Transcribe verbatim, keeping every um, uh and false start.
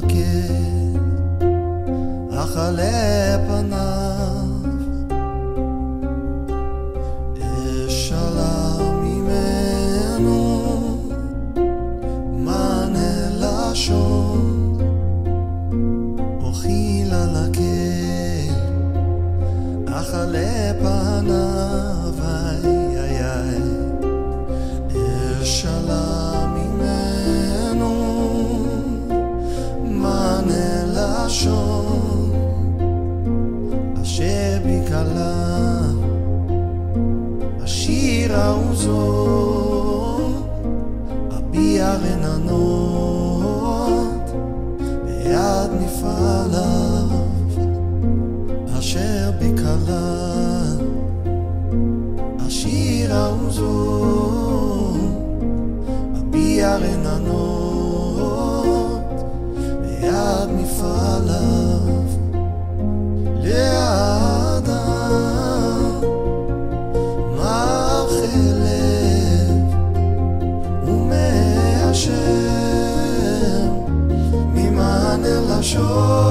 ללקט, אכלה פניו, אשאלה ממנו מענה לשון, אוכילה ללקט, אכלה פניו, איי איי איי, אשאלה ממנו מענה לשון, אשר בקלה השיר העוזות, אביע רננות ביד נפעליו, אשר בקלה השיר העוזות, אביע רננות ביד נפעליו, לאדם מרחה לב ומאשר ממענה לשון.